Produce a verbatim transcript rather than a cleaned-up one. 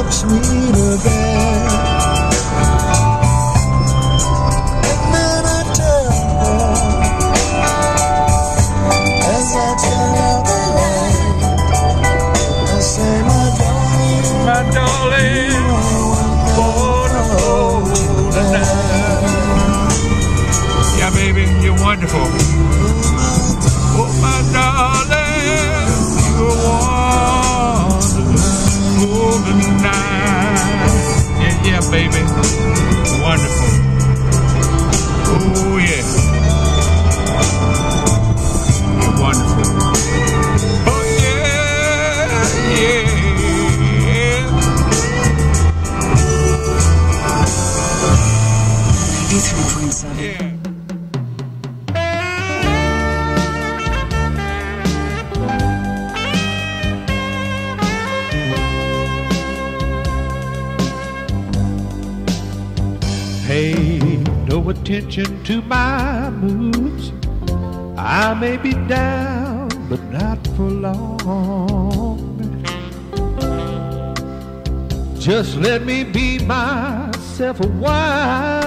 loves me to bed. And then I tell her, as I turn out the light, I say, my darling, My darling, for the whole tonight. Yeah, baby, you're wonderful. Oh, my darling, you're wonderful tonight. Yeah, yeah, baby, wonderful. Oh, yeah. You're wonderful. Oh, yeah, yeah. ninety-three point seven. Yeah. Pay no attention to my moods. I may be down, but not for long. Just let me be myself a while.